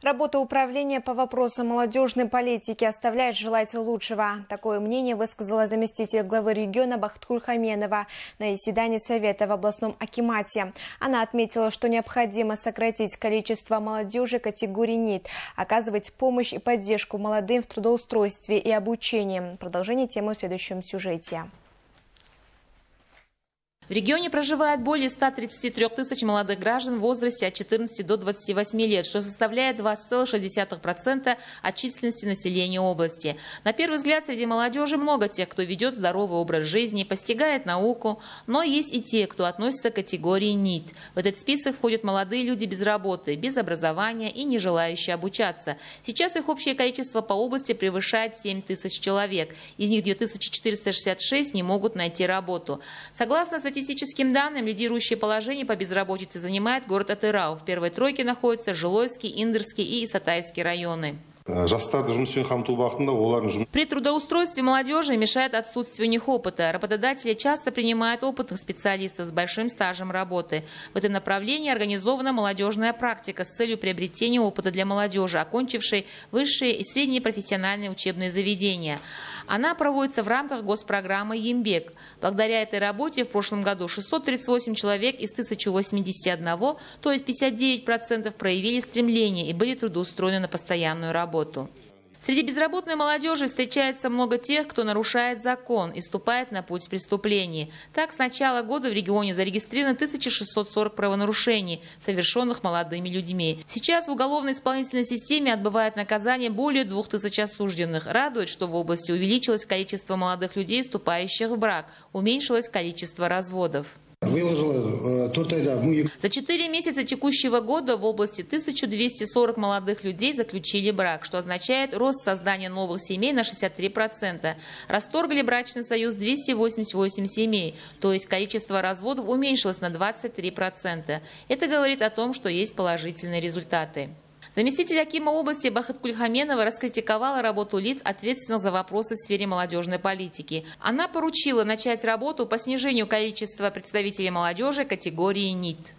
Работа управления по вопросам молодежной политики оставляет желать лучшего. Такое мнение высказала заместитель главы региона Бахыткуль Хаменова на заседании Совета в областном акимате. Она отметила, что необходимо сократить количество молодежи категории НИИТ, оказывать помощь и поддержку молодым в трудоустройстве и обучении. Продолжение темы в следующем сюжете. В регионе проживает более 133 тысяч молодых граждан в возрасте от 14 до 28 лет, что составляет 20,6% от численности населения области. На первый взгляд, среди молодежи много тех, кто ведет здоровый образ жизни, постигает науку, но есть и те, кто относится к категории НИИТ. В этот список входят молодые люди без работы, без образования и не желающие обучаться. Сейчас их общее количество по области превышает 7 тысяч человек. Из них 2466 не могут найти работу. Согласно статистическим данным, лидирующее положение по безработице занимает город Атырау. В первой тройке находятся Жилойский, Индерский и Исатайский районы. При трудоустройстве молодежи мешает отсутствие у них опыта. Работодатели часто принимают опытных специалистов с большим стажем работы. В этом направлении организована молодежная практика с целью приобретения опыта для молодежи, окончившей высшие и средние профессиональные учебные заведения. Она проводится в рамках госпрограммы «Ембек». Благодаря этой работе в прошлом году 638 человек из 1081, то есть 59%, проявили стремление и были трудоустроены на постоянную работу. Среди безработной молодежи встречается много тех, кто нарушает закон и ступает на путь преступлений. Так, с начала года в регионе зарегистрировано 1640 правонарушений, совершенных молодыми людьми. Сейчас в уголовно-исполнительной системе отбывает наказание более 2000 осужденных. Радует, что в области увеличилось количество молодых людей, вступающих в брак, уменьшилось количество разводов. За 4 месяца текущего года в области 1240 молодых людей заключили брак, что означает рост создания новых семей на 63%. Расторгли брачный союз 288 семей, то есть количество разводов уменьшилось на 23%. Это говорит о том, что есть положительные результаты. Заместитель акима области Бахыткуль Хаменова раскритиковала работу лиц, ответственных за вопросы в сфере молодежной политики. Она поручила начать работу по снижению количества представителей молодежи категории НИИТ.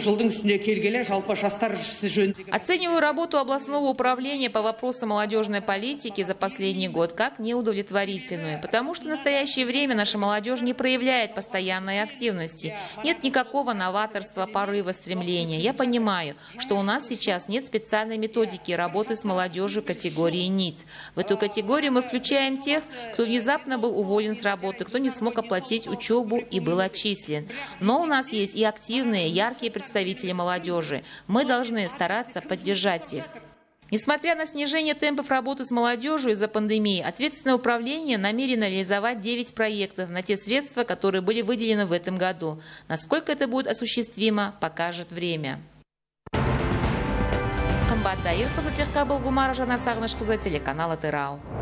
Оцениваю работу областного управления по вопросам молодежной политики за последний год как неудовлетворительную, потому что в настоящее время наша молодежь не проявляет постоянной активности. Нет никакого новаторства, порыва, стремления. Я понимаю, что у нас сейчас нет специальной методики работы с молодежью категории НИИТ. В эту категорию мы включаем тех, кто внезапно был уволен с работы, кто не смог оплатить учебу и был отчислен. Но у нас есть и активные, яркие представители молодежи. Мы должны стараться поддержать их. Несмотря на снижение темпов работы с молодежью из-за пандемии, ответственное управление намерено реализовать 9 проектов на те средства, которые были выделены в этом году. Насколько это будет осуществимо, покажет время. Телеканал Атырау.